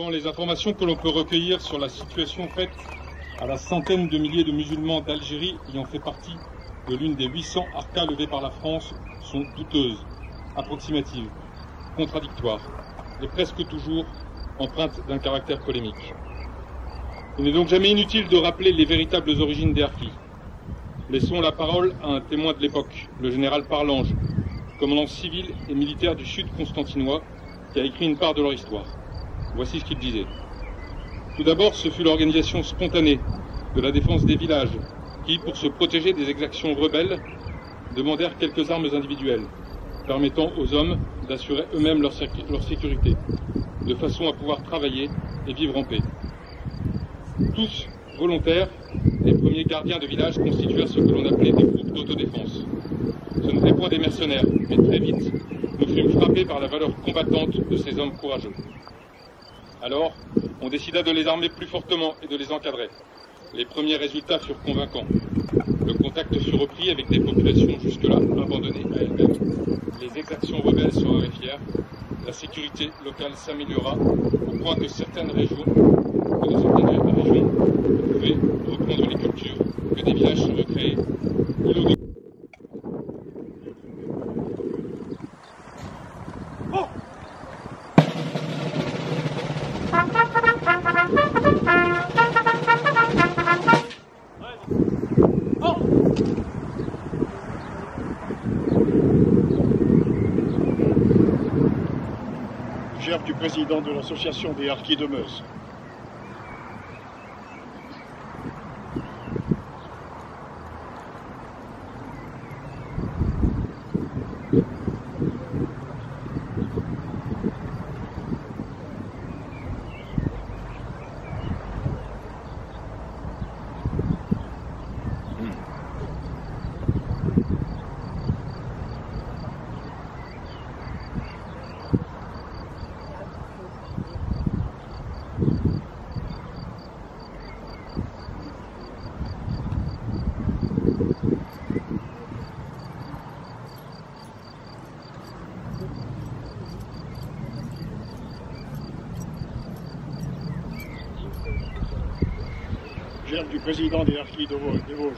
quand les informations que l'on peut recueillir sur la situation faite à la centaine de milliers de musulmans d'Algérie ayant fait partie de l'une des 800 harkas levées par la France sont douteuses, approximatives, contradictoires et presque toujours empreintes d'un caractère polémique. Il n'est donc jamais inutile de rappeler les véritables origines des harkis. Laissons la parole à un témoin de l'époque, le général Parlange, commandant civil et militaire du sud constantinois, qui a écrit une part de leur histoire. Voici ce qu'il disait. Tout d'abord, ce fut l'organisation spontanée de la défense des villages qui, pour se protéger des exactions rebelles, demandèrent quelques armes individuelles, permettant aux hommes d'assurer eux-mêmes leur sécurité, de façon à pouvoir travailler et vivre en paix. Tous volontaires, les premiers gardiens de village constituèrent ce que l'on appelait des groupes d'autodéfense. Ce n'étaient point des mercenaires, mais très vite, nous fûmes frappés par la valeur combattante de ces hommes courageux. Alors, on décida de les armer plus fortement et de les encadrer. Les premiers résultats furent convaincants. Le contact fut repris avec des populations jusque-là abandonnées à elles-mêmes. Les exactions rebelles se raréfièrent, la sécurité locale s'améliora au point que certaines régions pouvaient reprendre les cultures, que des villages se recréaient. Gerbe du président de l'association des harkis de Meuse. Gerbe du président des harkis de Vosges.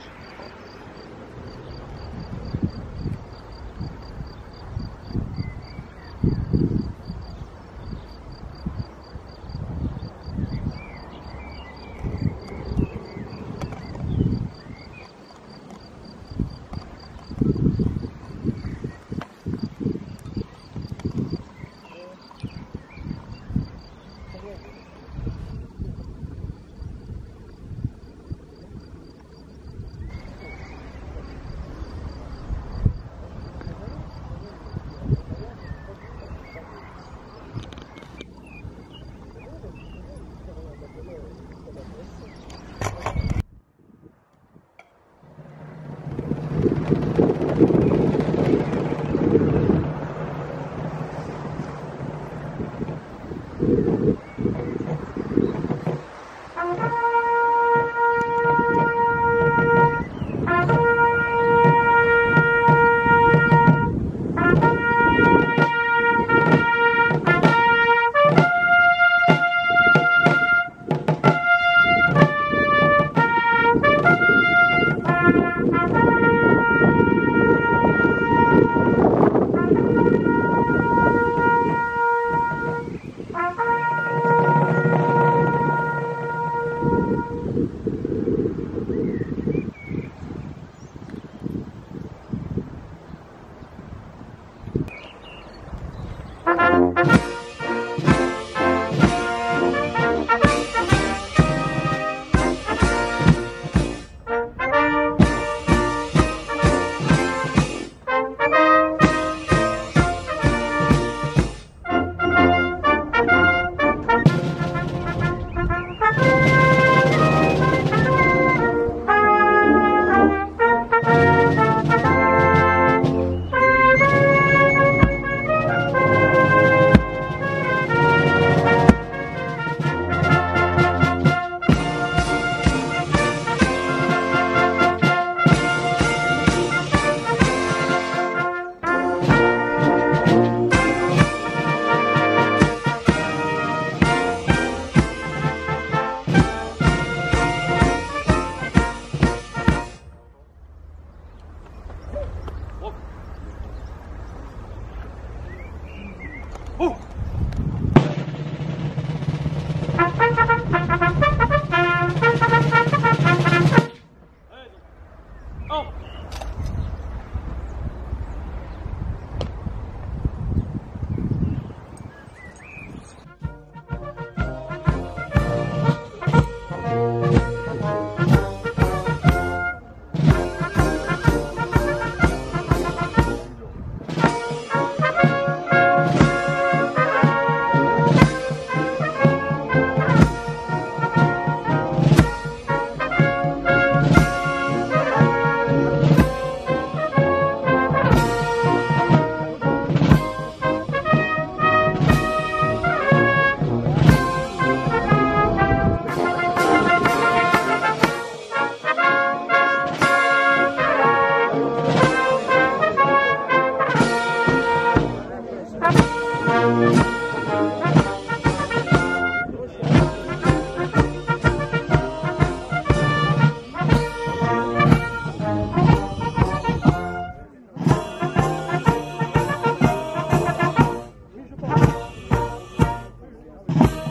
Merci.